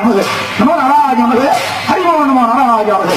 நமது நமோ நாராஜ நமது ஹரிமோ நமோ நாராஜ நமது.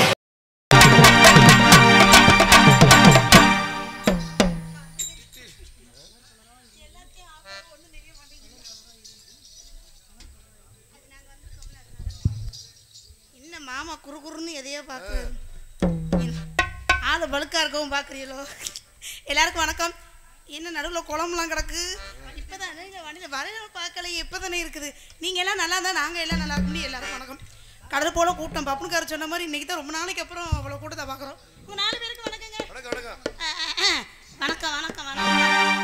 மாமா குறுகுறுன்னு எதையோ பார்க்குறது ஆளு பழுக்கா இருக்கவும் பார்க்குறீங்களோ. எல்லாருக்கும் வணக்கம். என்ன நடுவில் குளம்லாம் கிடக்கு. இப்போ தான் வண்டியில் வரைய பார்க்கல, இப்போ தானே இருக்குது. நீங்கள் எல்லாம் நல்லா இருந்தால் நாங்கள் எல்லாம் நல்லா இருக்கணும். எல்லாருக்கும் வணக்கம். கடல் போல கூட்டம் பப்புனுக்கார சொன்ன மாதிரி இன்றைக்கி தான் ரொம்ப நாளைக்கு அப்புறம் அவ்வளோ கூட்டத்தை பார்க்குறோம். உங்கள் 4 பேருக்கு வணக்கங்க. வணக்கம் வணக்கம் வணக்கம்.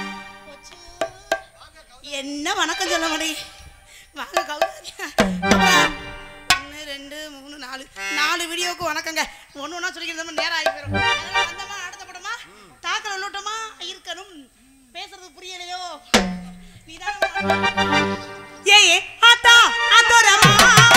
என்ன வணக்கம் சொல்ல முடியும். வாங்க கவுங்க. 1 2 3 4 வீடியோவுக்கு வணக்கங்க. ஒன்று ஒன்றா சொல்லிக்கிறது நேரம் ஆகி போயிடும். வந்தமா அடுத்த படமா தாக்கல் உள்ளோட்டமா இருக்கணும். பேசுறது புரியலையோ நீதான் ஏ ஆத்தா ஆத்தோரமா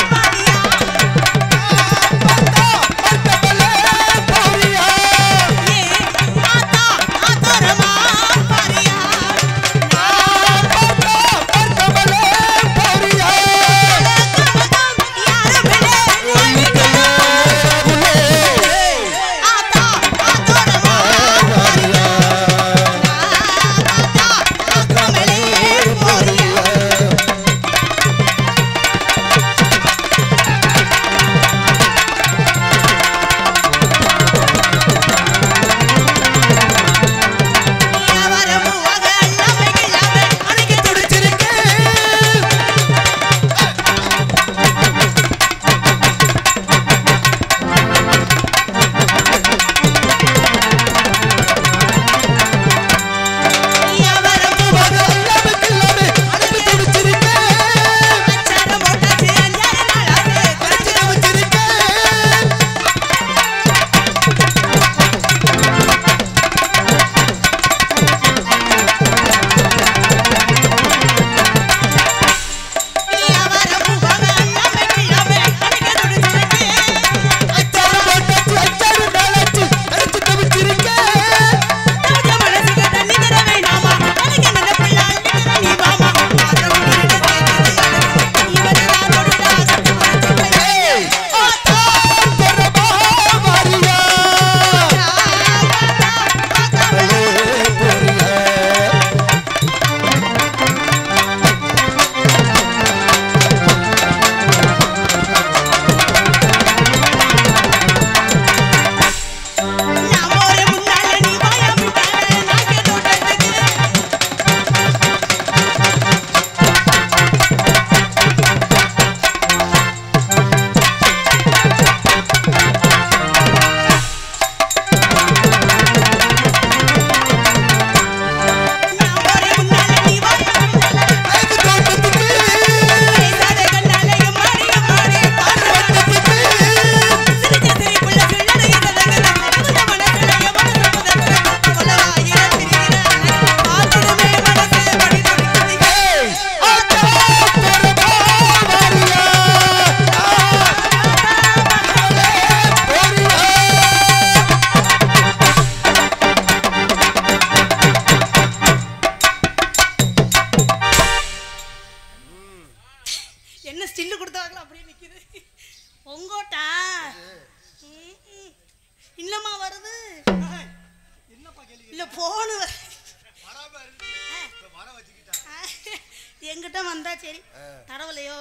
என்கிட்ட வந்தா சரி தடவலையோ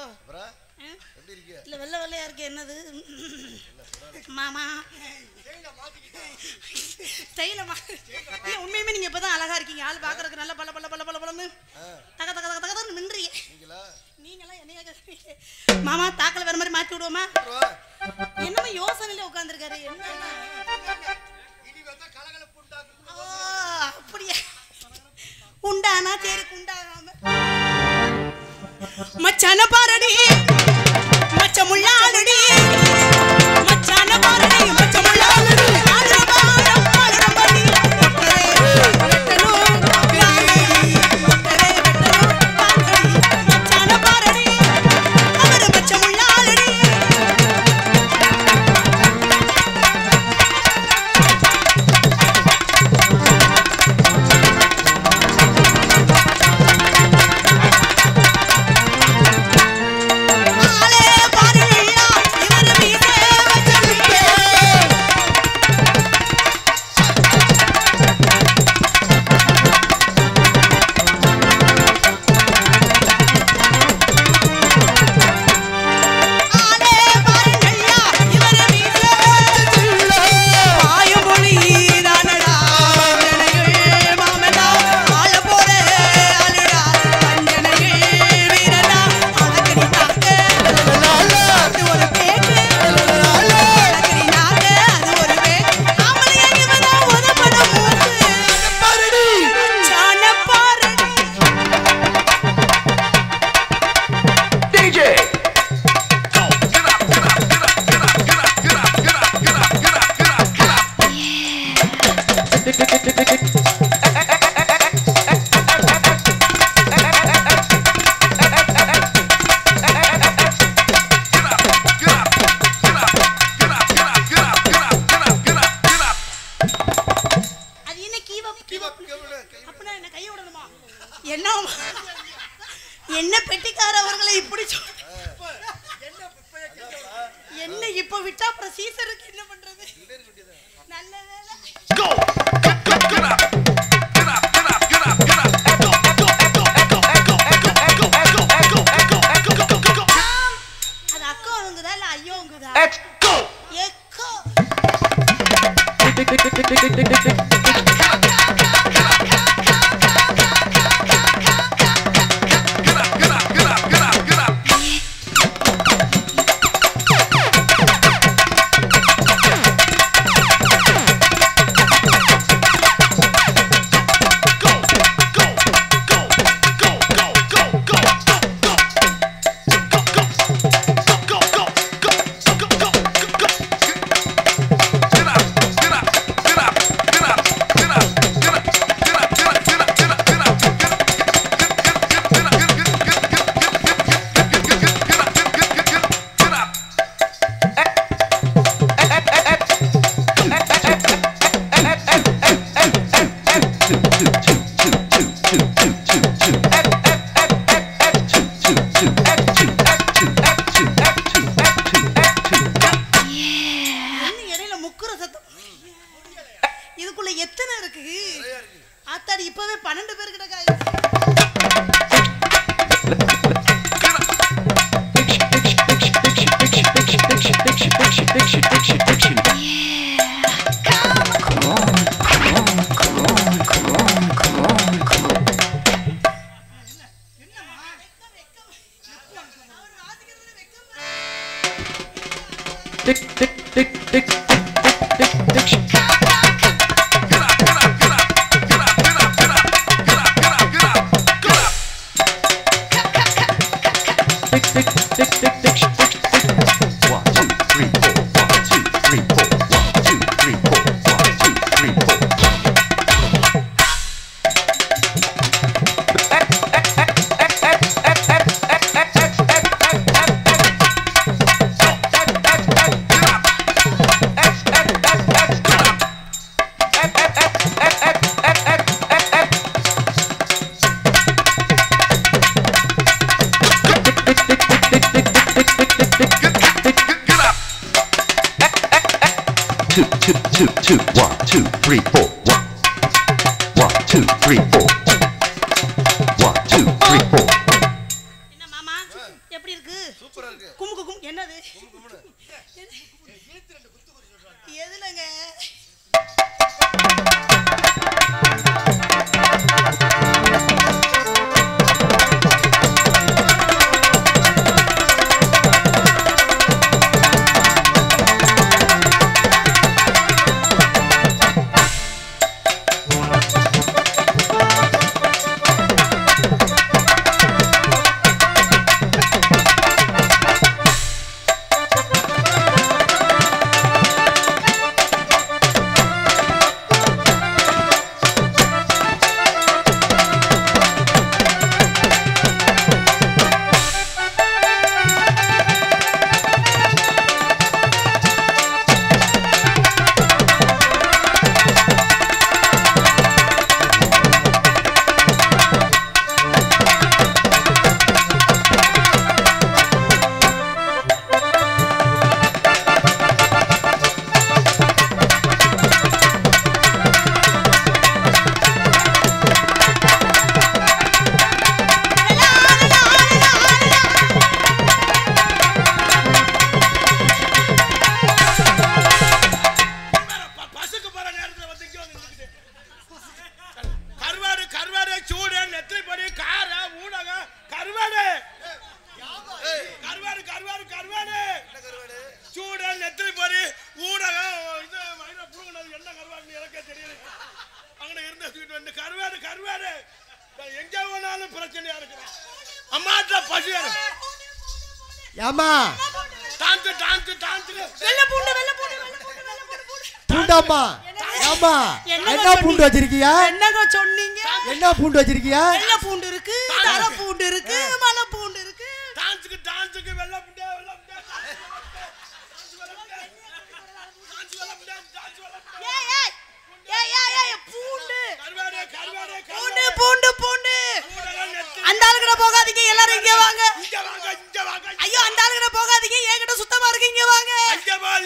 இல்ல வெள்ளை வெள்ளையா இருக்கு என்னது மாமா உண்மையுமே நீங்க இப்பதான் அழகா இருக்கீங்க. ஆள் பாக்குறதுக்கு நல்ல பல பல பல பல பலன்னு தக தக தக தகன்னு நின்றீங்க. நீங்களா என்னையா மாமா தாக்கல வேற மாதிரி மாத்தி விடுவோமா? என்னமா யோசனையில உட்கார்ந்துருக்காரு. அப்படியே உண்டானா சரி குண்டாகாம மச்சான பாரடி மச்ச முள்ளாலடி மச்சான பாரடி மச்ச முள்ளாலடி விட்டா அப்புறம் சீசருக்கு என்ன பண்றது? நல்ல வேளை. அது அக்கா உங்குதா இல்ல ஐயோ உங்குதா? எக்கோ. இதுக்குள்ள எத்தனை இருக்கு? ஆத்தாடி இப்பவே 12 பேர் கிட்ட two, 1, 2, 3, 4, 1, 2, 3, 4, 1, 2, 3, 4. என்ன மாமா எப்படி இருக்கு? சூப்பரா இருக்கு. குமுக்கு என்னது? எதுலங்க? என்ன பூண்டு வச்சிருக்கியா? என்னங்க சொன்னீங்க? என்ன பூண்டு வச்சிருக்கியா? வெள்ளை பூண்டு இருக்கு, தர பூண்டு இருக்கு, மலை பூண்டு இருக்கு. டான்ஸ்க்கு வெள்ளை பூண்டு பூண்டு பூண்டு. அந்த ஆளுகிட்ட போகாதீங்க, எல்லாரும் இங்க வாங்க. ஐயோ அந்த ஆளுகிட்ட போகாதீங்க, என்கிட்ட சுத்தமா இருக்கு, இங்க வாங்க.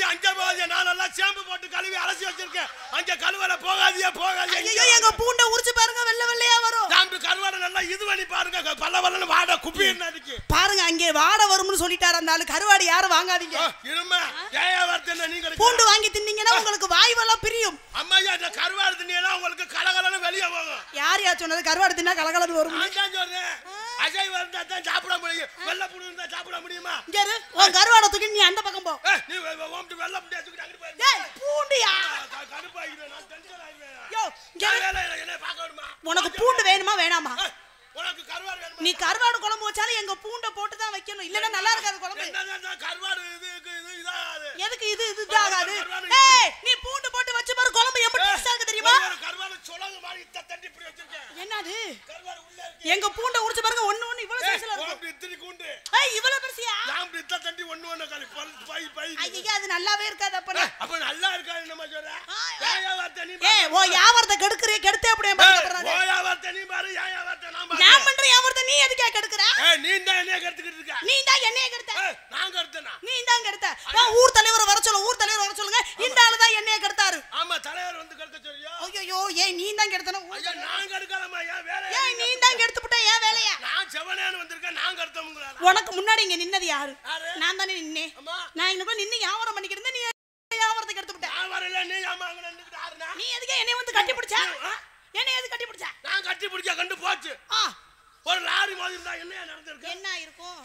போகாதீங்க. ஐயோ எங்க பூண்டை உரிச்சு பாருங்க வெள்ளை வெள்ளையா வரும். நாம கருவாடை நல்லா இது பண்ணி பாருங்க பல்ல வல்லன்னு வாட குப்பி என்ன அதுக்கு பாருங்க அங்கே வாட வரும்னு சொல்லிட்டாரு அந்த ஆளு. கருவாடு யாரும் வாங்காதீங்க. இருமா ஏயா வரதே நீங்க பூண்டு வாங்கி தின்னீங்கன்னா உங்களுக்கு வாய்வெல்லாம் பிரியும். அம்மாயா இந்த கருவாடு தின்னீங்கன்னா உங்களுக்கு கலகலன்னு வெளிய போகும். யார் சொன்னது கருவாடு தின்னா கலகலன்னு வரும்? நான் தான் சொல்றேன். அஜய் வந்தா தான் சாப்பிட முடியும். வெள்ள புடி இருந்தா சாப்பிட முடியுமா? இங்க இரு. உன் கருவாடை தூக்கி நீ அந்த பக்கம் போ. நீ ஓம்ட்டு வெள்ள புடி தூக்கி அங்க போய். டேய் பூண்டியா? கடுப்பாயிடுவே நான் டென்ஷன் ஆயிடுவேன். யோ இங்க வேலையில என்ன பார்க்க வருமா? உனக்கு பூண்டு வேணுமா வேணாமா? உனக்கு கருவாடு வேணுமா? நீ கருவாடு குழம்பு வச்சாலும் எங்க பூண்டை போட்டு தான் வைக்கணும். இல்லன்னா நல்லா இருக்காது குழம்பு. என்னதான் கருவாடு இது இதாது. எதுக்கு இது இதாகாது? ஏய் நீ பூண்டு போட்டு வச்சு பாரு குழம்பு எப்படி டேஸ்டா இருக்கு தெரியுமா? கருவாடு சுளங்க மாதிரி தட்டி இப்படி வச்சிருக்கேன். என்னது? கருவாடு உள்ள இருக்கு. எங்க பூண்டை உரிச்சு பாருங்க ஒண்ணு ஒண்ணு இவ்வளவு சைஸ்ல இருக்கு. அப்படி இத்தினி கூண்டு. ஏய் இவ்வளவு பெருசியா? நான் இப்படி தட்டி ஒண்ணு ஒண்ணு காலி பை. ஐயா அது நல்லாவே இருக்காது அப்ப. அப்ப நல்லா இருக்கா என்னமா சொல்ற? ஏயா வார்த்தை நீ ஏய் ஓ யாவர்த கெடுக்குறே கெடுத்தே அப்படியே பண்றானே. ஓயா வார்த்தை நீ பாரு ஏயா வார்த்தை நான் பாரு. நான் பண்ற யாவர்த நீ எதுக்கே கெடுக்குற? ஏய் நீ தான் என்னைய கெடுத்துக்கிட்டு இருக்க. நீ தான் என்னைய கெடுத்த. நான் கெடுத்தனா? நீ தான் கெடுத்த. நான் ஊர் தலைவரை வர சொல்லுங்க. ஊர் தலைவரை வர சொல்லுங்க. இந்த ஆளு தான் என்னைய கெடுத்தாரு. ஆமா தலைவர் வந்து கெடுக்க சொல்றியா? ஐயோ ஏய் நீ தான் கெடுத்தன. ஐயா நான் கெடுக்கலமா ஏன் வேலை? ஏய் நீ தான் கெடுத்துட்ட ஏன் வேலையா? நான் செவனேன்னு வந்திருக்கேன் நான் கெடுத்தமுங்கறா. உனக்கு முன்னாடி இங்க நின்னது யாரு? நான் தானே நின்னே. அம்மா நான் இங்க நின்னு வியாபாரம் பண்ணிக்கிட்டு இருந்தேன். நீ வியாபாரத்தை கெடுத்துட்ட. நான் வரல நீ அம்மா அங்க நின்னுட்டு ஆறுனா. நீ எதுக்கு என்னைய வந்து கட்டி பிடிச்ச? என்னைய எதுக்கு கட்டி பிடிச்ச? நான் கட்டி பிடிக்க கண்டு போச்சு. ஒரு லாரி மாதிரி இருந்தா என்னைய நடந்துருக்கு. என்ன இருக்கும்?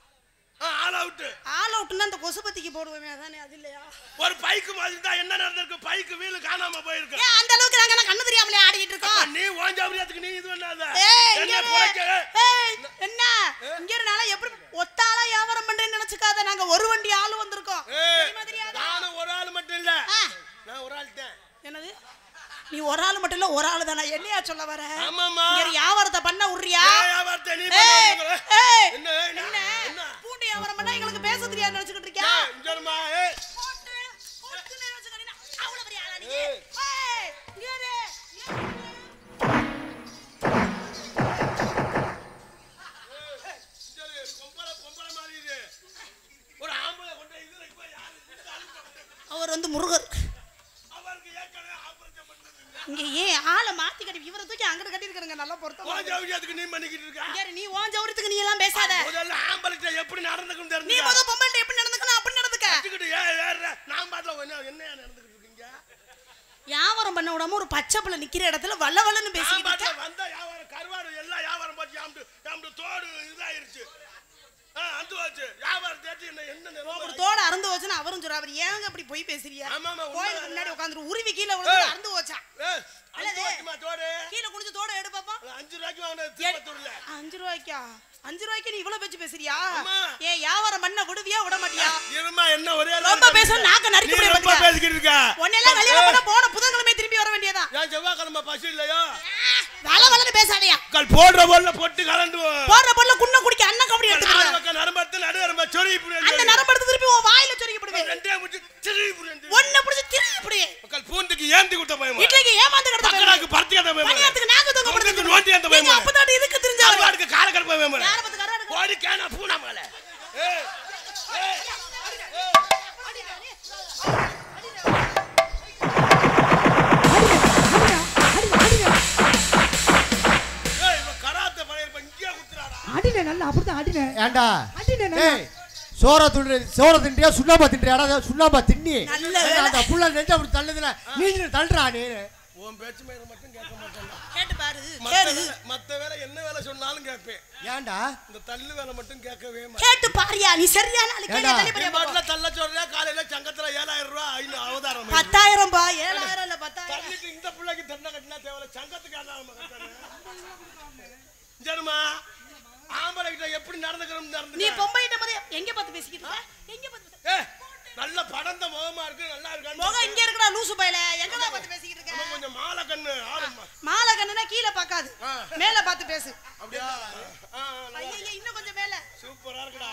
All out. ஆல் அவுட்னா அந்த கொசுபத்திக்கு போடுவேமே அதானே அது இல்லையா? ஒரு பைக் மாதிரி இருந்தா என்ன நடந்துருக்கு? பைக் வீல் காணாம போயிருக்கு. ஏன் அந்த அளவுக்கு நாங்க கண்ணு தெரியாமலே ஆடிட்டு இருக்கோம்? நீ ஓஞ்சாபரியத்துக்கு நீ இது பண்ணாத. என்ன போறக்க? என்ன இங்க இருந்தால எப்படி ஒத்தாளா வியாபாரம் பண்றேன்னு நினைச்சுக்காத. நாங்க ஒரு வண்டி ஆளு வந்திருக்கோம். நான் ஒரு ஆள் மட்டும் இல்ல. நான் ஒரு ஆள் தான். என்னது? நீ ஒரு ஆள் மட்டும் இல்ல ஒரு ஆளு தானா? என்னையா சொல்ல வர? ஆமாமா. இங்க வியாபாரத்தை பண்ண உரியா? வியாபாரத்தை நீ பண்ணுங்க. என்ன பூண்டி வியாபாரம் பண்ணா எங்களுக்கு பேச தெரியாது நினைச்சிட்டு இருக்கியா? இங்கமா போட்டு நினைச்சுக்கறீனா அவ்வளவு பெரிய ஆளா நீ? ஏய் இங்க இரு. பொம்பளை மாதிரி இது. ஒரு ஆம்பளை கொண்டு இதுல இப்ப யாரு அவர் வந்து முருகர். அவருக்கு ஏற்கனவே ஆபரேஷன் பண்ணது. இங்க ஏன் ஆளை மாத்தி கட்டி இவரை தூக்கி அங்கட கட்டி இருக்கறங்க நல்லா பொறுத்த. ஓஞ்சாவியத்துக்கு நீ பண்ணிக்கிட்டு இருக்க. யாரு நீ ஓஞ்சவரத்துக்கு நீ எல்லாம் பேசாத. முதல்ல ஆம்பளைட்ட எப்படி நடந்துக்கணும் தெரிஞ்சு. நீ முத பொம்பளைட்ட எப்படி நடந்துக்கணும் அப்படி நடந்துக்க. கட்டிக்கிட்டு ஏற நான் பாட்ல என்னையா நடந்துக்கிட்டு இருக்கீங்க? வியாபாரம் பண்ண விடாம ஒரு பச்சை பிள்ளை நிக்கிற இடத்துல வல்ல வல்லன்னு பேசிக்கிட்டு பாட்ல வந்த வியாபாரம் கருவாடு எல்லாம் வியாபாரம் போச்சு. யாம்டு தோடு இதாயிருச்சு. அந்த வாச்சு வியாபாரம் தேடி என்ன ஒரு தோட அறந்து வச்சுனா அவரும் சொல்றா. அவர் ஏங்க அப்படி போய் பேசுறியா? ஆமாமா கோயிலுக்கு முன்னாடி உட்கார்ந்து உருவி கீழ விழுந்து அறந்து வச்சா. அல்லது தோடு கீழ குனிஞ்சு தோட எடு பாப்போம். 5 ரூபாய்க்கு வாங்குனது திருப்பத்தூர்ல. 5 ரூபாய்க்கா? 5 ரூபாய்க்கு நீ இவ்வளவு பேச்சு பேசுறியா? ஏ வியாபாரம் பண்ண விடுவியா விட மாட்டியா? இருமா என்ன ஒரே ரொம்ப பேசணும் நாக்க நரிக்க முடியாது. ரொம்ப பேசிக்கிட்டு இருக்க. ஒண்ணெல்லாம் கல்யாணம் பண்ண போன புதன்கிழமை திரும்பி வர வேண்டியதா? ஏன் செவ்வாய்க்கிழமை பசி இல்லையா? வல வலன்னு பேசாதயா? கல் போடுற பொருளை பொட்டு கலந்து போடுற பொருளை குன்ன குடிக்க அண்ணன் கபடி எடுத்துக்கிற. பக்கம் நரம்பத்து நடு நரம்ப சொறி புடி. அந்த நரம்பெடுத்து திருப்பி உன் வாயில சொருகி போடுவே. ரெண்டே முடி சொறி புடி. ஒண்ணு புடிச்சு திருப்பி புடி. கல் பூண்டுக்கு ஏந்தி குட்ட பயமா. இட்லிக்கு ஏமாந்து கிடந்த பயமா. பக்கறாக்கு பர்த்தி கிட்ட பயமா. பணியாத்துக்கு நாக்கு தூக்க படுத்து நோட்டி அந்த பயமா. அப்பதான் இதுக்கு தெரிஞ்சா. கருவாடுக்கு கால கருப்ப பயமா. யார பத்து கருவாடு? கோடி கேனா பூனா மகளே. ஏய் ஏய் அடினே நல்லா அப்படிதான் அடினே. ஏண்டா ஏய் சோற தின்றியா சுண்ணாம்பா தின்றியாடா? சுண்ணாம்பா தின்னி அந்த புள்ள நெஞ்ச அப்படி தள்ளுதுல நீ தள்ளுறா நீ. உன் பேச்சு மேல மட்டும் கேட்க மாட்டேன். கேட்டு பாரு. மத்த வேலை என்ன வேலை சொன்னாலும் கேட்பேன். ஏண்டா இந்த தள்ளு வேலை மட்டும் கேட்கவே மாட்டேன். கேட்டு பாரியா நீ சரியான ஆளு. கேளு தள்ளி பாரியா. பாட்ல தள்ள சொல்றியா? காலையில சங்கத்துல 7000 ரூபாய் அவதாரம். 10000 பா 7000 இல்ல 10000. தள்ளிட்டு இந்த புள்ளைக்கு தண்ண கட்டினா தேவல சங்கத்துக்கு ஆதாரம் கட்டறேன். ஜெர்மா ஆம்பளை கிட்ட எப்படி நடந்துக்கணும் நடந்து. நீ பொம்பளைட்ட மாதிரி எங்க பார்த்து பேசிக்கிட்டு இருக்க? எங்க பார்த்து? நல்ல படந்த முகமா இருக்கு நல்லா இருக்கு. முகம் இங்க இருக்குடா லூசு பையல. எங்கடா பார்த்து பேசிக்கிட்டு இருக்க? கொஞ்சம் மாலை கண்ணு ஆரம்பா. மாலை கண்ணுனா கீழ பார்க்காது. மேல பார்த்து பேசு. அப்படியே ஐயா இன்னும் கொஞ்சம் மேல. சூப்பரா இருக்குடா.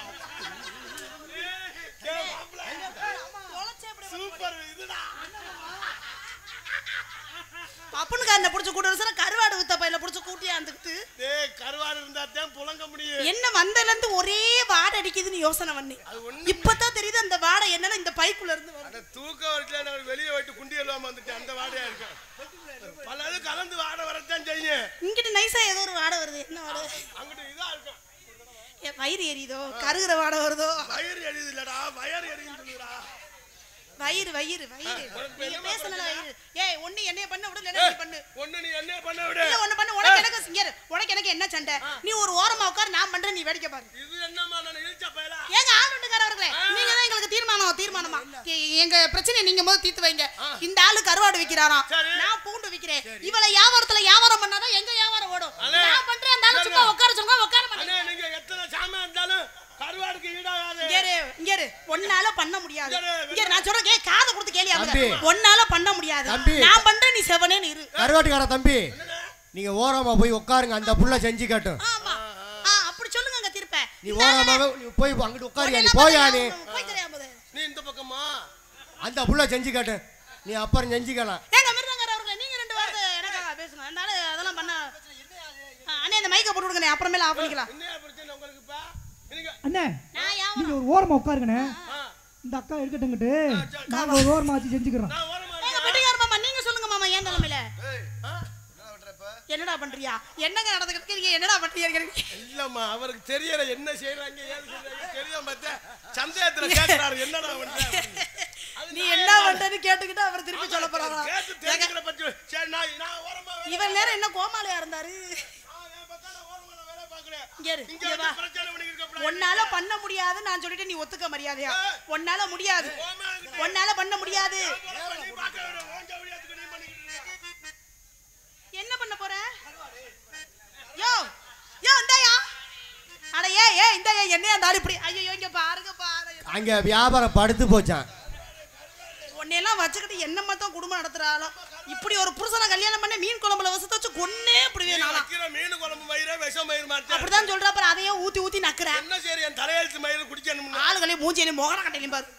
ஏய் மாப்ள தொலைச்சே அப்படி சூப்பர் இதுடா. அப்பனுக்கு அந்த புடிச்சு கூட்ட வரசல கருவாடு வித்த பையில புடிச்சு கூட்டியா வந்துக்கிட்டு டேய் கருவாடு இருந்தா தான் புலங்க முடியும். என்ன வந்தல இருந்து ஒரே வாடை அடிக்குதுன்னு யோசனை பண்ணி இப்பதான் தெரியுது அந்த வாடை என்னன்னா இந்த பைக்குள்ள இருந்து அட தூக்க வரல நான் வெளிய போயிட்டு குண்டி எல்லாம் வந்துட்டேன் அந்த வாடையா இருக்கு. பலது கலந்து வாடை வரத்தான் செய்யும். இங்கிட்டு நைஸா ஏதோ ஒரு வாடை வருது. என்ன வாடை? அங்கிட்டு இதா இருக்கு. வயிறு எரியுதோ கருகிற வாடை வருதோ? வயிறு எரியுது இல்லடா வயிறு எரியுன்னு சொல்லுடா. வயிறு வயிறு வயிறு நீங்க பேசல வயிறு. ஏய் ஒண்ணு என்னைய பண்ண விடு இல்ல நீ பண்ணு. ஒண்ணு நீ என்ன பண்ண விடு. இல்ல ஒண்ணு பண்ணு. உனக்கு எனக்கு சிங்கர் உனக்கு எனக்கு என்ன சண்டை? நீ ஒரு ஓரமா உட்கார் நான் பண்றேன் நீ வேடிக்கை பாரு. இது என்னமா நான் இழுச்ச பயலா? ஏங்க ஆளுண்டுக்காரவர்களே நீங்க தான் எங்களுக்கு தீர்மானமா எங்க பிரச்சனை நீங்க முதல்ல தீர்த்து வைங்க. இந்த ஆளு கருவாடு விக்கிறாராம் நான் பூண்டு விக்கிறேன். இவளை வியாபாரத்துல வியாபாரம் பண்ணாதான் எங்க வியாபாரம் ஓடும். நான் பண்றேன் அந்த ஆளு சும்மா உட்கார சொல்லுங்க உட்கார மாட்டேங்க. நீங்க எத்தனை சாமான் இருந்தாலும் கருவாடுக்கு ஈடாகாது. இங்க இரு ஒன்னால பண்ண முடியாது. இங்க நான் சொல்றேன் காதை கொடுத்து கேளியா ஒன்னால பண்ண முடியாது. நான் பண்றேன் நீ செவனேன்னு இரு. கருவாட்டுக்கார தம்பி நீங்க ஓரமா போய் உட்காருங்க அந்த புள்ள செஞ்சு காட்டும். ஆமா அப்படி சொல்லுங்க திருப்ப. நீ ஓரமாவே போய் அங்கிட்டு உட்காரியா நீ போயா நீ இந்த பக்கமா அந்த புள்ள செஞ்சு காட்டு நீ அப்புறம் செஞ்சுக்கலாம். ஏங்க மிருதங்கர் அவர்களே நீங்க ரெண்டு வார்த்தை எனக்காக பேசுங்க. அதனால அதெல்லாம் பண்ண அண்ணே இந்த மைக்க போட்டு விடுங்க அப்புறமேல ஆஃப் பண்ணிக்கலாம். என்ன பிரச்சனை உங்களுக்கு இப்ப? அண்ணே நீங்க ஒரு ஓரமா உட்காருங்கண்ணே. இந்த அக்கா இருக்கட்டுங்கிட்டு நாங்க ஒரு ஓரமா வச்சு செஞ்சுக்கிறோம். ஏங்க பெட்டிகார மாமா நீங்க சொல்லுங்க மாமா ஏன் நிலைமையில என்னடா பண்றியா? என்னங்க நடந்துக்கிட்டு என்னடா பண்றீங்க? இல்லம்மா அவருக்கு தெரியல என்ன செய்யறாங்க ஏது செய்யறாங்க தெரியாம பார்த்தா சந்தேகத்துல கேக்குறாரு என்னடா பண்ற நீ என்ன பண்றன்னு கேட்டுக்கிட்டு அவர் திருப்பி சொல்ல போறாரா? கேட்டு தெரிஞ்சுக்கிற பத்தி சரி நான் ஓரமா இவன் நேரம் என்ன கோமாளியா இருந்தாரு? ஒன்னால பண்ண முடியாது நான் சொல்லிட்டு நீ ஒத்துக்க மரியாதையா? ஒன்னால முடியாது ஒன்னால பண்ண முடியாது. என்ன பண்ண போற? யோ யோ இந்தாயா அட ஏ இந்தாயா என்னையா தாடி இப்படி ஐயோ இங்க பாருங்க அங்க வியாபாரம் படுத்து போச்சான். உன்னையெல்லாம் வச்சுக்கிட்டு என்ன மட்டும் குடும்பம் நடத்துறாலும் இப்படி ஒரு புருஷனை கல்யாணம் பண்ண மீன் குழம்புல வசத்தை வச்சு கொன்னே இப்படிவே மீன் குழம்பு மயிரே விஷம் மயிர் மாட்டேன் அப்படிதான் சொல்ற. அப்புறம் அதையே ஊத்தி ஊத்தி நக்குறேன். என்ன சரி என் தலையெழுத்து மயிர் குடிக்கணும். ஆளுகளே மூஞ்சியில மொகன கட்டையும் பாரு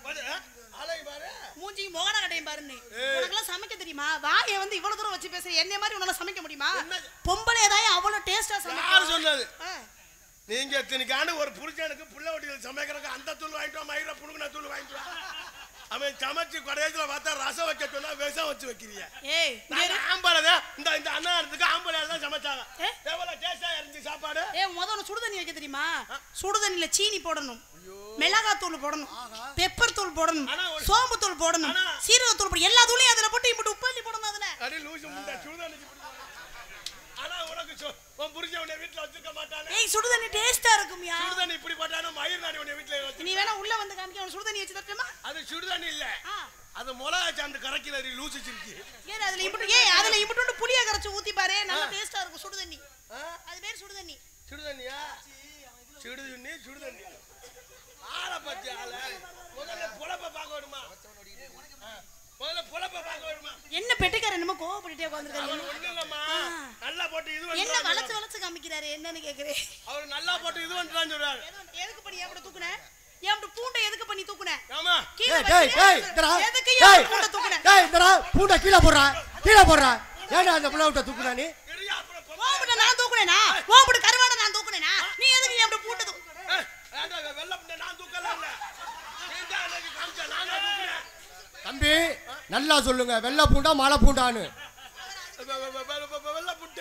மூஞ்சி மொகன கட்டையும் பாருன்னு. உனக்கெல்லாம் சமைக்க தெரியுமா? வாயை வந்து இவ்வளவு தூரம் வச்சு பேசுற என்னைய மாதிரி உன்னால சமைக்க முடியுமா? பொம்பளை ஏதாவது அவ்வளவு டேஸ்டா சமைக்க சொன்னது நீங்க இத்தனைக்கான ஒரு புருஷனுக்கு புள்ள ஒட்டிகள் சமைக்கிறதுக்கு அந்த தூள் வாங்கிட்டு வா மயிர புணுக்குன தூள் வாங்கிட்டு வா. அவன் சமைச்சு கடைசியில பார்த்தா ரசம் வைக்க சொன்னா விஷம் வச்சு வைக்கிறிய. ஆம்பளை இந்த இந்த அண்ணாத்துக்கு ஆம்பளை தான் சமைச்சாங்க. எவ்வளவு டேஸ்டா இருந்துச்சு சாப்பாடு. முதல்ல சுடு தண்ணி வைக்க தெரியுமா? சுடு தண்ணியில சீனி போடணும், மிளகாய் தூள் போடணும், பெப்பர் தூள் போடணும், சோம்பு தூள் போடணும், சீரக தூள் போடணும். எல்லா தூளையும் அதுல போட்டு இப்படி உப்பு அள்ளி போடணும். அதுல அடி லூசு முண்டை சுடு தண்ணி. ஆனா உனக்கு உன் புருஷன் உன்னை வீட்டுல வச்சிருக்க மாட்டானே. ஏய் சுடு தண்ணி டேஸ்டா இருக்கும்யா. சுடு தண்ணி இப்படி போட்டானோ மயிர் நாடி உன்னை வீட்டுல வச்சு. நீ வேணா உள்ள வந்து காமிக்க அவன் சுடு தண்ணி வச்சு தட்டுமா? அது சுடு தண்ணி இல்ல. அது மிளகா சாந்து கரைக்கிற லூசு சிரிக்கி. ஏன் அதுல இப்படி புளிய கரைச்சு ஊத்தி பாரு நல்ல டேஸ்டா இருக்கும் சுடு தண்ணி. அது பேர் சுடு தண்ணி. சுடு தண்ணியா? சுடு தண்ணி. ஆள பத்தி ஆள. முதல்ல பொளப்ப பார்க்க வேணுமா? முதல்ல பொளப்ப பார்க்க வேணுமா? என்ன பெட்டிக்கார என்னமோ கோவப்பட்டுட்டே உட்கார்ந்திருக்காரு. ஒண்ணு இல்லம்மா. நல்லா போட்டு இது வந்து என்ன வளைச்சு காமிக்கிறாரு என்னன்னு கேக்குறேன். அவர் நல்லா போட்டு இது வந்துறான்னு சொல்றாரு. எதுக்கு பண்ணி ஏன் தூக்குன? ஏன் பூண்டை எதுக்கு பண்ணி தூக்குன? ஆமா. எதுக்கு ஏன் பூண்டை தூக்குன? இந்தடா பூண்டை கீழ போடுறா. ஏன்டா அந்த புள்ள விட்ட தூக்குனா நீ? ஓம்புட நான் தூக்குனேனா? ஓம்புட கருவாட நான் தூக்குனேனா? நீ எதுக்கு ஏன் பூண்டை தூக்குன? ஏன்டா வெள்ள புண்டை நான் தூக்கல இல்ல. நீங்க எனக்கு காமிச்ச நான் தூக்குனேன். தம்பி நல்லா சொல்லுங்க வெள்ள பூண்டா மலை பூண்டான்னு? வெள்ள புண்டு.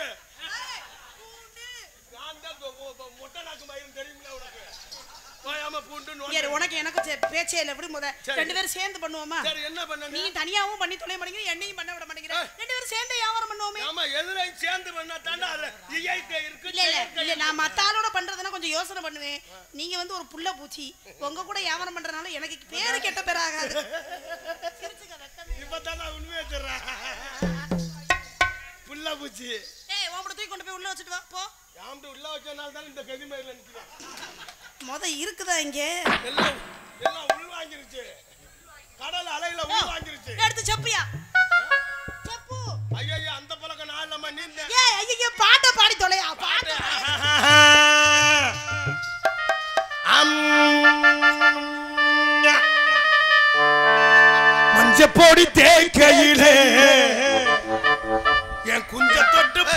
நான் தான் மொட்டை நாக்கு மயிரும் தெரியுமில்ல உனக்கு. வாயாம பூண்டு நோய். உனக்கு எனக்கு பேச்சே இல்ல. விடு முத ரெண்டு பேரும் சேர்ந்து பண்ணுவோமா? சரி என்ன பண்ணங்க? நீ தனியாவும் பண்ணி தொலை மாட்டீங்க என்னையும் பண்ண விட மாட்டீங்க. ரெண்டு பேரும் சேர்ந்து வியாபாரம் பண்ணுவோமே. ஆமா எதுலயும் சேர்ந்து பண்ணா தாண்டா அது இயற்கை இருக்கு. இல்ல நான் மத்த ஆளோட பண்றதுனா கொஞ்சம் யோசனை பண்ணுவேன். நீங்க வந்து ஒரு புள்ள பூச்சி உங்க கூட வியாபாரம் பண்றதுனால எனக்கு பேரு கெட்ட பேர் ஆகாது. இப்பதான் நான் உண்மையை சொல்றேன். புள்ள பூச்சி. ஏய் ஓம்பட தூக்கி கொண்டு போய் உள்ள வச்சிட்டு வா போ. யாம்டு உள்ள வச்சனால தான் இந்த கதி மேல நிக்குறேன். மொத இருக்குதா இங்க? எல்லாம் உள் வாங்கிருச்சு. கடல் அலையில உள் வாங்கிருச்சு. எடுத்து செப்பியா? செப்பு. ஐயோ அந்த பழக்கம் நான் இல்லம்மா நீ. ஏய் ஐயோ பாட்ட பாடி தொலையா பாட்ட. மஞ்ச பொடி தேக்கையிலே என் குஞ்ச தொட்டு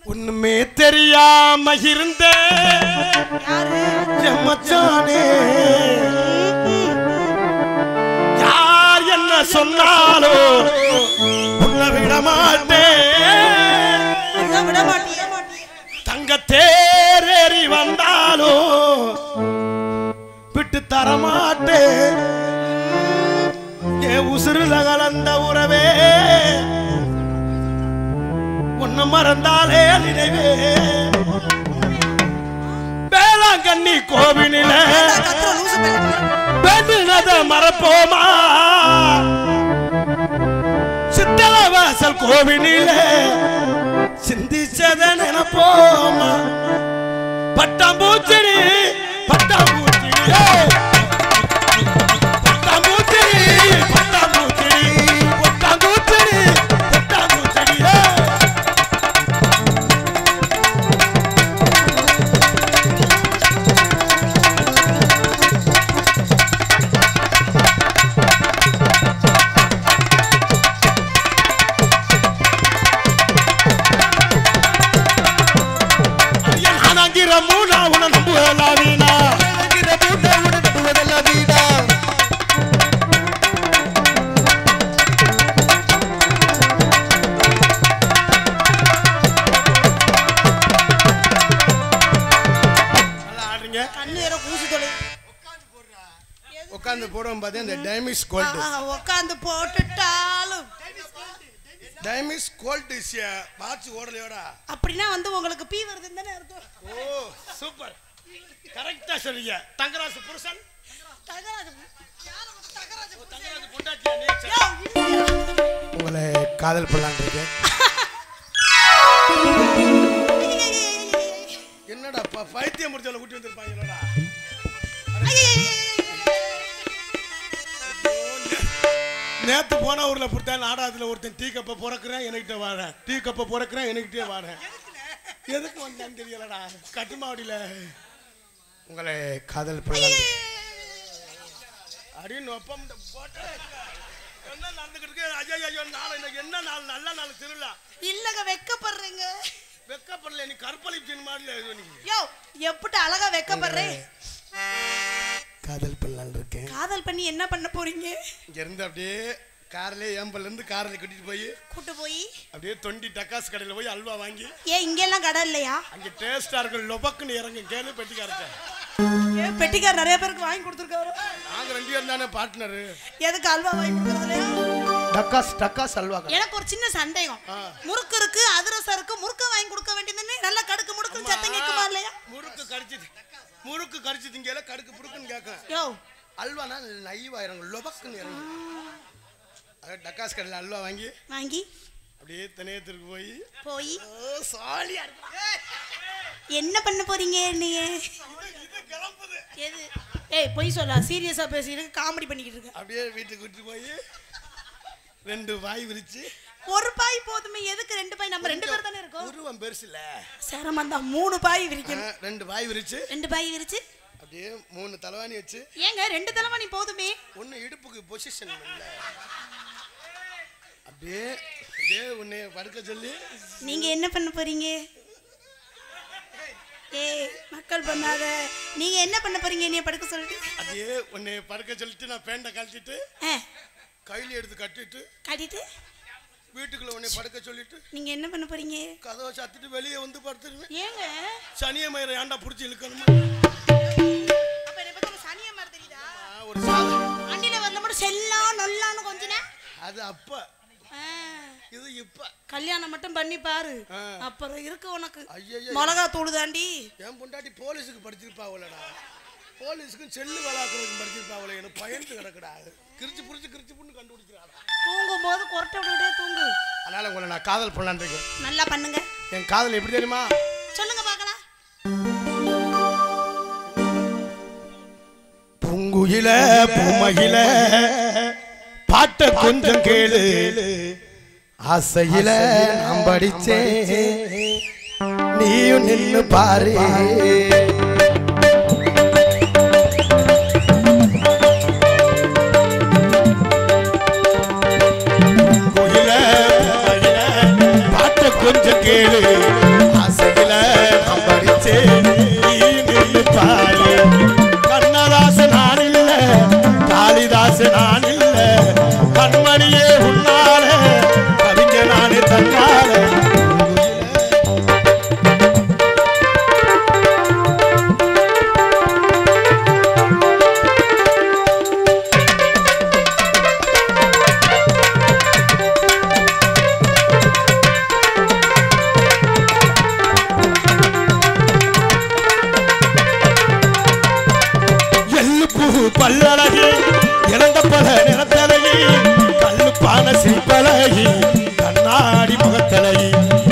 ஒண்ணுமே தெரியாம இருந்தே மச்சானே யார் என்ன சொன்னாலும் உன்னை விட மாட்டேன் தங்க தேரேறி வந்தாலும் விட்டு தரமாட்டேன் என் உசுருல கலந்த உறவே உன்னை மறந்தாலே நினைவே வேளாங்கண்ணி கோவிலில பெண்ணினத மறப்போமா சித்தலவாசல் கோவிலில சிந்திச்சத நினைப்போமா பட்டாம்பூச்செடி பட்டாம்பூச்செடி பட்டாம்பூச்செடி பட்டாம்பூச்செடி பட்டாம்பூச்செடி பட்டாம்பூச்செடி உட்காந்து போடுவோம் பாத்தீங்க இந்த டைமிஸ் கோல்ட் உட்காந்து போட்டுட்டாலும் டைமிஸ் கோல்ட் இஸ் வாட்ச் ஓடலையோடா அப்படினா வந்து உங்களுக்கு பீ வருதுன்னு தானே அர்த்தம். ஓ சூப்பர் கரெக்ட்டா சொல்றீங்க. தங்கராஜ் புருஷன் தங்கராஜ் பொண்டாட்டி உங்களை காதல் பண்ணலாம்னு இருக்கேன். என்னடா பைத்தியம் முடிச்சவளை கூட்டி வந்திருப்பாங்களோடா. நேத்து போன ஊர்ல பொறுத்த நாடாதுல ஒருத்தன் டீ கப்பை பிறக்கிறேன் என்கிட்ட வாழேன், டீ கப்பை பிறக்கிறேன் என்கிட்டே வாழேன். எதுக்கு வந்தேன்னு தெரியலடா. கட்டுமாவடியில உங்களை காதல் பண்ணலாம் அப்படின்னு ஒப்பம் போட்டு என்ன நடந்துகிட்டு இருக்கு. ஐயோ நாள் என்ன நாள் நல்ல நாள் திருவிழா இல்லங்க வெக்கப்படுறீங்க. வெக்கப்படல நீ கற்பழிப்பின் மாதிரி நீ யோ எப்படி அழகா வெக்கப்படுறேன். காதல் பண்ணலாம்னு இருக்கேன். காதல் பண்ணி என்ன பண்ண போறீங்க? இங்க இருந்து அப்படியே கார்ல ஏம்பல்ல இருந்து கார்ல கூட்டிட்டு போய் அப்படியே 20 டக்காஸ் கடையில போய் அல்வா வாங்கி. ஏன் இங்க எல்லாம் கடை இல்லையா? அங்க டேஸ்டா இருக்கு. லொபக்குன்னு இறங்கு கேளு பெட்டிக்காரட்ட. ஏன் பெட்டிக்கார நிறைய பேருக்கு வாங்கி கொடுத்திருக்காரு. நாங்க 2 பேரும் தானே பார்ட்னர். எதுக்கு அல்வா வாங்கி கொடுக்கறதுல? டக்காஸ் அல்வா. எனக்கு ஒரு சின்ன சந்தேகம். முறுக்கு இருக்கு, அதிரசம் இருக்கு, முறுக்க வாங்கி கொடுக்க வேண்டியதுன்னு நல்ல கடுக்கு முடுக்கு சத்தம் கேக்குமா இல்லையா? முறுக்கு கடிச்சு திங்கல கடுக்கு புடுக்குன்னு கேட்கும். யோ அல்வானா நைவா இறங்கு லொபக்குன்னு இறங்கு. அத டக்காஸ் கடையில அல்வா வாங்கி அப்படியே தனியத்திற்கு போய் சாலியா இருக்கு. என்ன பண்ண போறீங்க நீங்க? எது? ஏய் பொய் சொல்ல, சீரியஸா பேசிட்டு காமெடி பண்ணிக்கிட்டு இருக்க. அப்படியே வீட்டுக்கு கூட்டி போய் 2 பாய் விரிச்சு. ஒரு பாய் போதுமே, எதுக்கு 2 பாய்? நம்ம 2 பேர் தானே இருக்கோம். உருவம் பெருசு இல்ல. சேரமந்தா 3 பாய் விரிக்கணும். 2 பாய் விரிச்சு. 2 பாய் விரிச்சு அப்படியே 3 தலவாணி வச்சு. ஏங்க 2 தலவாணி போதுமே? ஒண்ணு இடுப்புக்கு பொசிஷன் இல்ல. அப்படியே இதே ஒண்ணே படுக்க சொல்லி. நீங்க என்ன பண்ண போறீங்க? ஏய் மக்கள் பண்ணாத. நீங்க என்ன பண்ண போறீங்க என்னைய படுக்க சொல்லிட்டு? அப்படியே ஒண்ணே படுக்க சொல்லிட்டு நான் பேண்ட கழட்டிட்டு கையில எடுத்து கட்டிட்டு வீட்டுக்குள்ள ஒண்ணே படுக்க சொல்லிட்டு. நீங்க என்ன பண்ண போறீங்க? கதவை சாத்திட்டு வெளியே வந்து படுத்துருவேன். ஏங்க சனிய மயிரை ஏண்டா புடிச்சு இழுக்கணுமா? அப்ப என்ன பத்தி சனிய மயிரை தெரியுதா? ஒரு சாதா அண்ணில வந்த மட்டும் செல்லா நொல்லான்னு கொஞ்சனே. அது அப்ப இது இப்ப கல்யாணம் மட்டும் பண்ணி பாரு, அப்புறம் இருக்கு உனக்கு மிளகா தூள் தாண்டி. என் பொண்டாட்டி போலீஸுக்கு படிச்சிருப்பாவலடா. போலீஸுக்கு செல்லு வளாக்குறதுக்கு படிச்சிருப்பாவல. எனக்கு பயந்து கிடக்குடா. கிரிச்சு புண்ணு கண்டுபிடிக்கிறாடா. தூங்கும் போது கொரட்டை விட்டுட்டே தூங்கு. அதனால உங்களை நான் காதல் பண்ணலான்னு இருக்கேன். நல்லா பண்ணுங்க. என் காதல் எப்படி தெரியுமா? சொல்லுங்க பார்க்கலாம். பூங்குயில பூமகில பாட்ட கொஞ்சம் கேளு. ஆசையில நான் படிச்சேன், நீயும் நின்னு பாரு. பாட்ட கொஞ்சம் கேளு ஆசையில நான் படிச்சேன் நீ நின்னு பாரு கண்ணதாச நான் இல்ல காளிதாச நான் இல்ல கண்மணியே உன்னால கவிஞ நானே தன்னால பல்லழகி இழந்த பல நிறத்தழகி கல்லு பான சிற்பழகி கண்ணாடி முகத்தழகி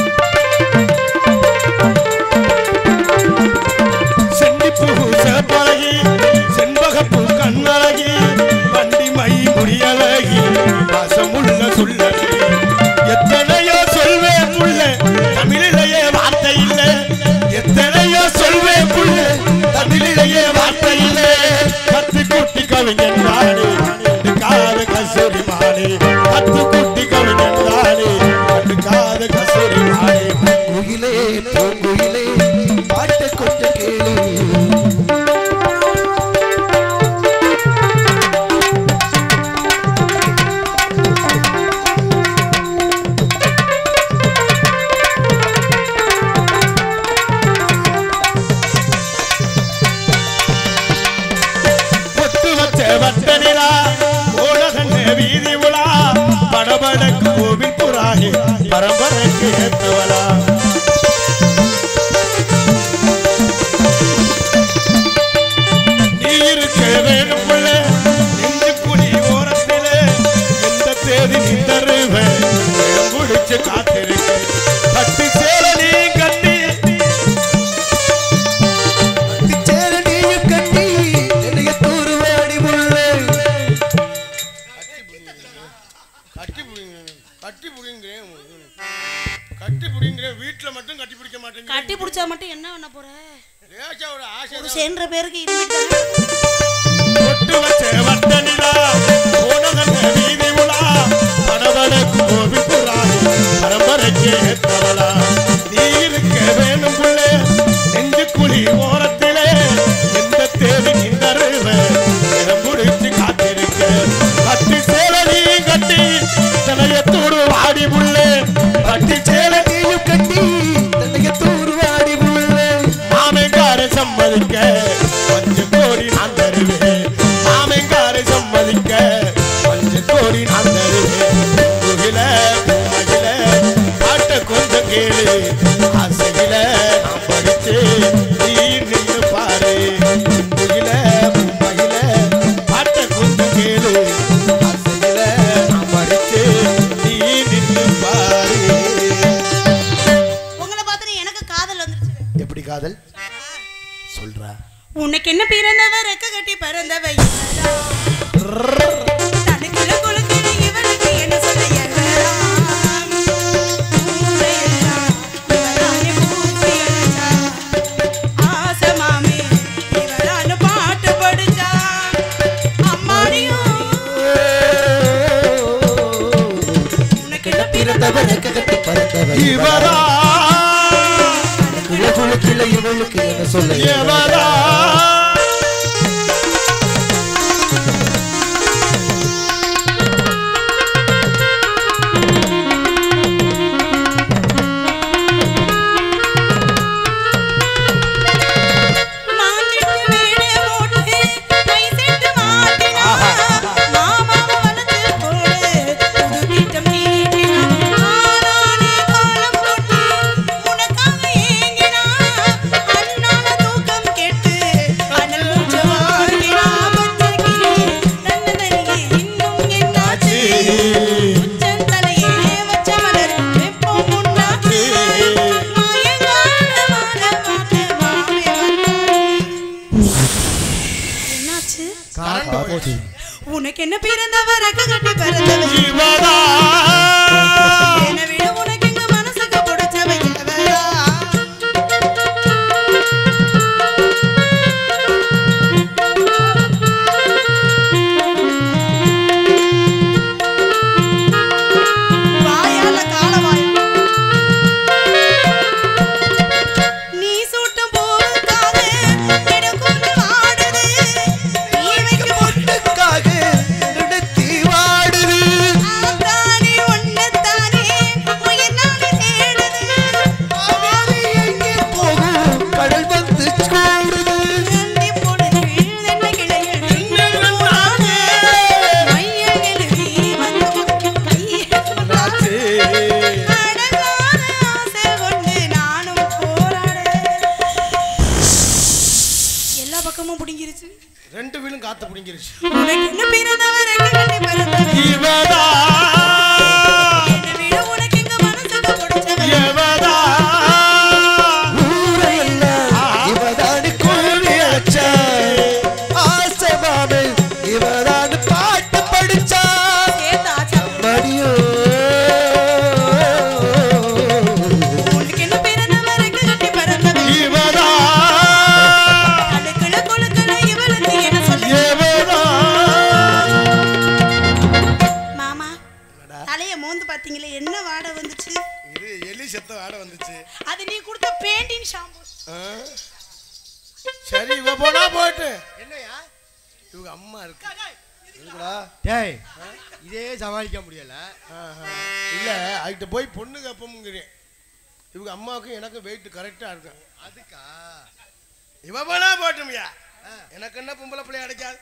செண்டிப்பூ சிறப்பழகி செண்பகப்பூ கண்ணழகி வண்டி மை முடியழகி வாசமுள்ள சொல்லழகி எத்தனையோ சொல்வேன் புள்ள தமிழிலேயே வார்த்தை இல்லை எத்தனையோ சொல்வேன் புள்ள தமிழிலேயே வார்த்தை இல்லை கத்து குட்டி கவிஞன் நானே காது கசூரி மானே கத்து குட்டி கவிஞன் நானே காது கசூரி மானே குயிலே பூங்குயிலே பாட்டு கொஞ்சம் கேளு வீதி உலா படபடக்கு கோவில் புறாகி பரம்பரைக்கு ஏற்றவளா நீ இருக்க வேணும் புள்ள நெஞ்சு குழி ஓரத்தில எந்த தேதி நீ தருவேன் குடிச்சு காத்திருக்க பட்டி சேர நீ கட்டி வீட்டுல மட்டும் கட்டி பிடிக்க மாட்டேங்க கட்டி பிடிச்சா மட்டும் என்ன பண்ண போற ஒரு ஆசை சென்ற பேருக்கு ஒட்டு வச்ச வட்டனிலா ஓனதங்க வீதி உலா படபடக்கு கோவில் புறாகி பரம்பரைக்கு ஏற்றவளா நீ இருக்க வேணும் புள்ள நெஞ்சு குழி ஓரத்திலே எந்த தேதி நின்றருவேன் முடிச்சு காத்திருக்க கட்டி சேலி கட்டி தலையத்தூடு வாடி புள்ளே பட்டி சேலையும் கட்டி தலையத்தூடு வாடி புள்ளே மாமங்கார சம்மதிக்க கொஞ்சம் கோடி நான் தருவேன் மாமங்கார சம்மதிக்க கொஞ்சம் கோடி நான் தருவேன் முகில மகிழ பாட்ட கொஞ்சம் கேளு ஆசையில நான் படிச்சு நீ நின்று பாரு முகில மகிழ பாட்ட கொஞ்சம் கேளு ஆசையில நான் படிச்சு நீ நின்று பாரு உங்களை பார்த்து எனக்கு காதல் வந்துருச்சு எப்படி காதல் சொல்றா உனக்கு என்ன பிறந்தவ ரெக்க கட்டி பறந்தவ தனக்குள்ள குலுக்கிட இவனுக்கு என்ன சொல்ல ஆசை மாமி இவரான பாட்டு படிச்சா அம்மாடியும் உனக்கு என்ன பிறந்தவ ரெக்க கட்டி பறந்தவ இவரா குலகுலக்கில இவளுக்கு என்ன சொல்ல எவரா உனக்கு என்ன பிறந்தவ ரெக்க கட்டி பறந்தவ இவரா என்ன விட உனக்கு எங்க மனசுக்கு பிடிச்சவ இவரா வாயால கால வாய் புடுங்கிருச்சு. ரெண்டு வீலும் காத்து புடுங்கிருச்சு. உனக்கு என்ன பிறந்தவ ரெண்டு கட்டி பிறந்தவ இவதா என்ன விட உனக்கு எங்க மனசுக்கு பிடிச்சவ இவதா ஊரையெல்லாம் இவதானு கூவி அச்ச ஆசைமாமே இவதானு பாட்டு படிச்சா சேதாச்சா மடியோ உனக்கு என்ன பிறந்தவ ரெண்டு கட்டி பிறந்தவ இவதா அதுக்குள்ள கொழுக்கல இவளுக்கு என்ன சொல்லு இவதா மாமா தலைய மோந்து பாத்தீங்களே என்ன வாடை வந்துச்சு இது எலி செத்த வாட வந்துச்சு. அது நீ கொடுத்த பெயிண்டிங் ஷாம்பு சரி இவ போனா போட்டு. என்னையா இவங்க அம்மா இருக்கு இருக்குடா. டேய் இதே சமாளிக்க முடியல. இல்ல அதுகிட்ட போய் பொண்ணு கப்பமுங்கிறேன். இவங்க அம்மாவுக்கும் எனக்கும் வெயிட் கரெக்டா இருக்கும். அதுக்கா இவ போனா போட்டுமியா. எனக்கு என்ன பொம்பளை பிள்ளை அடைக்காது.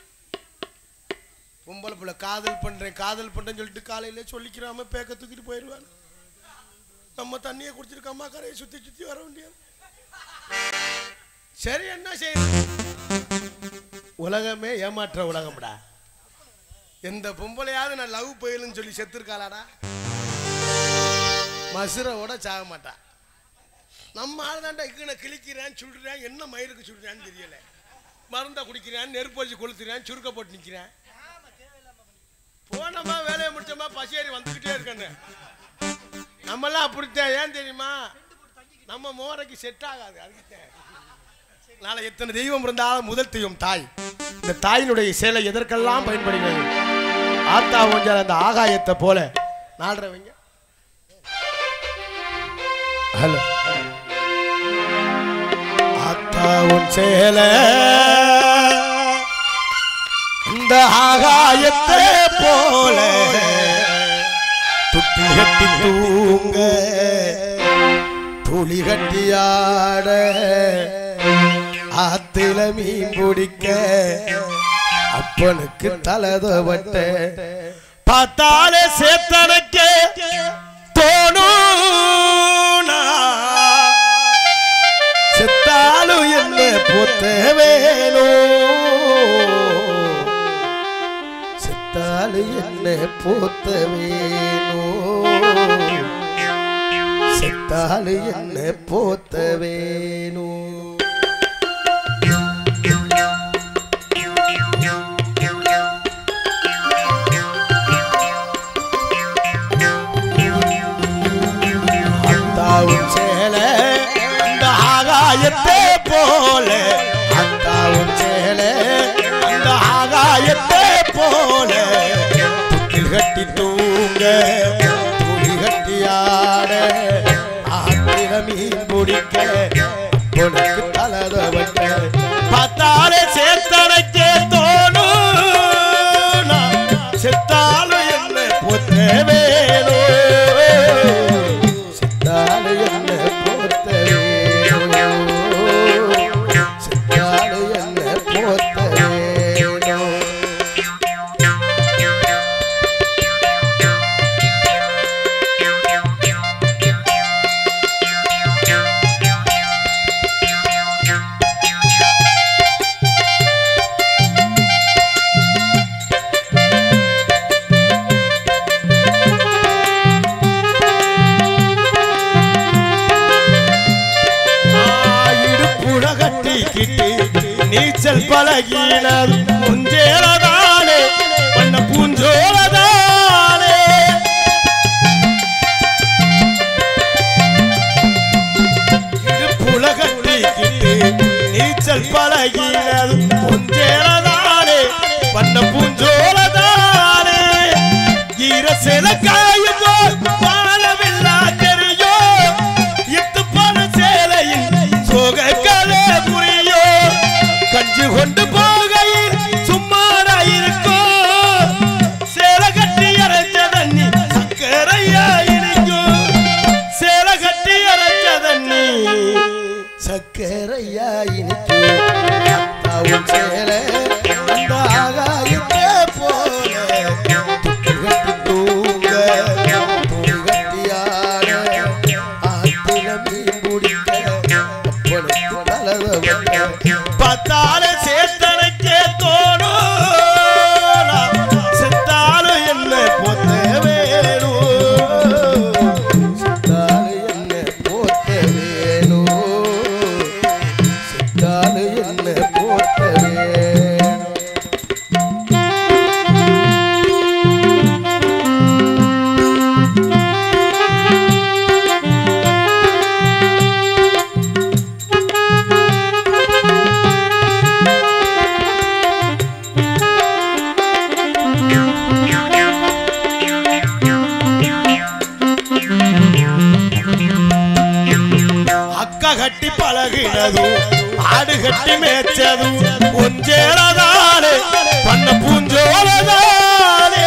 பொம்பளை பிள்ளை காதல் பண்றேன்னு சொல்லிட்டு காலையில சொல்லிக்கிறாம பேக்க தூக்கிட்டு போயிடுவாங்க. நம்ம தண்ணியை குடிச்சிருக்க அம்மா கரையை சுத்தி வர முடியாது. சரி என்ன செய்யணும். உலகமே ஏமாற்ற உலகம்டா. எந்த பொம்பளையாவது நான் லவ் போயிலுன்னு சொல்லி செத்துருக்காளாடா. மசுரோட சாக மாட்டா. நம்ம ஆள் தாண்டா இக்கனை கிழிக்கிறான் சுடுறான். என்ன மயிருக்கு சுடுறான்னு தெரியல. மருந்தா குடிக்கிறான், நெருப்பு வச்சு கொளுத்துறான், சுருக்க போட்டு நிற்கிறான். போனோமா வேலையை முடிச்சோமா பசியேறி வந்துக்கிட்டே இருக்கேன்னு. நம்மெல்லாம் அப்படித்தான். ஏன் தெரியுமா? நம்ம மோரைக்கு செட் ஆகாது. அதுக்கு நாளை எத்தனை தெய்வம் இருந்தாலும் முதல் தெய்வம் தாய். இந்த தாயினுடைய சேலை எதற்கெல்லாம் பயன்படுகிறது? ஆத்தா கொஞ்சம் அந்த ஆகாயத்தை போல நாடுறவங்க. ஹலோ ஆத்தா உன் சேலை இந்த ஆகாயத்தை போல துட்டி கட்டி தூங்க துளி கட்டியாட ஆத்தில மீன் பிடிக்க அப்பனுக்கு தலதவட்ட பார்த்தாலே சேத்தனக்க தோணுனா செத்தாலும் என்ன பொத்த வேணும். செத்தாலும் என்ன பொத்த வேணும். செத்தாலும் என்ன பொத்த வேணும். அத்தாவும் சேலை அந்த ஆகாயத்தை போல. அத்தாவும் சேலை அந்த ஆகாயத்தை போல துக்கில் கட்டி தூங்க துளி கட்டியாட ஆத்திர மீன் பிடிக்க உனக்கு தலதவட்ட பார்த்தாலே சேத்தனைக்கே தோணும். செத்தாலும் என்ன பொத்த வேணும். செத்தாலும் என்ன பொத்த வேணும். செத்தாலும் என்ன பொத்த வேணும். நீச்சல் பழகினது புஞ்சேலதானே பண்ண பூஞ்சோலதானே. புலகட்டிக்கிட்டு நீச்சல் பழகினது புஞ்சேலதானே பண்ண பூஞ்சோலதானே. ஈர சில காயும் வாழவில்லா தெரியும். இத்து பல சேலையின் சோகக்கலை புரியோ. கஞ்சி கொண்டு போகையில் சும்மாடா இருக்கும். சேலை கட்டி அரைச்ச தண்ணி சக்கரையா இனிக்கும். சேலை கட்டி அரைச்ச தண்ணி சக்கரையா இனிக்கும். அத்தாவும் சேலை அந்த ஆகாயத்தை போல துட்டு கட்டி தூங்க துணி கட்டியாட ஆத்தில மீன் பிடிக்க அப்பனுக்கு தலதவட்ட பார்த்தாலே சேர்த்து அக்கா கட்டி பழகினது ஆடு கட்டி மேய்ச்சது ஒஞ்சேரதானே பண்ண பூஞ்சோரதானே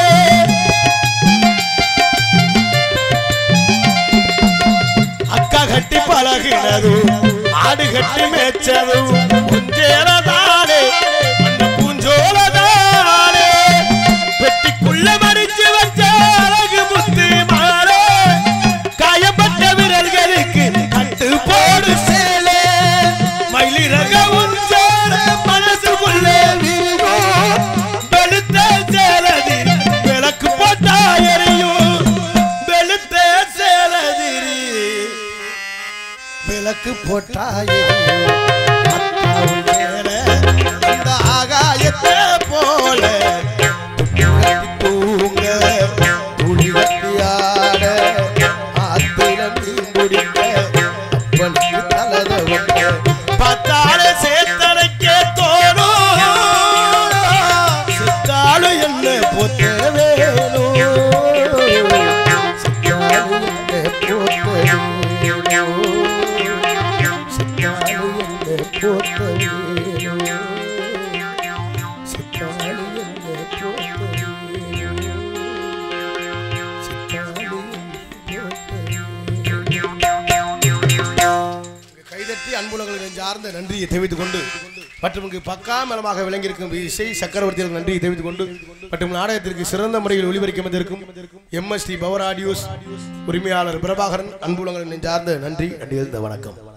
அக்கா கட்டி பழகினது ஆடு கட்டி மேய்ச்சது ஒஞ்சேரதானே பண்ண பூஞ்சோரதானே வெட்டிக்குள்ள மடிச்சு வச்ச அழகு முத்து மாறே காயப்பட்ட விரல்களுக்கு கட்டு போடு சேலே மயிலிறக உஞ்சோர மனசுக்குள்ளே வீரோ வெளுத்த சேலதிரி விளக்கு போட்டா எரியும் வெளுத்த சேலதிரி விளக்கு போட்டா எரியும் அந்த ஆகாயத்தை போல தூங்க துளி வட்டியாட ஆத்திர மீன் முடிக்க அப்பனுக்கு தலத வந்த பத்தாள சேத்தனைக்கே தோணும் சித்தாளு என்ன பொத்த வேணும் சித்தாளு என்ன பொத்த வேணும் சித்தாளு என்ன பொத்த வேணும் சித்தாளு என்ன பொத்த கைதட்டி அன்புலங்களுக்கு நெஞ்சார்ந்த நன்றியை தெரிவித்துக் கொண்டு மற்றும் பக்காமலமாக விளங்கியிருக்கும் இசை சக்கரவர்த்திகளுக்கு நன்றியை தெரிவித்துக் கொண்டு மற்றும் நாடகத்திற்கு சிறந்த முறையில் ஒளிபரிக்க வந்திருக்கும் MST பவர் ஆடியோஸ் உரிமையாளர் பிரபாகரன் அன்புலங்களுக்கு நெஞ்சார்ந்த நன்றி வணக்கம்.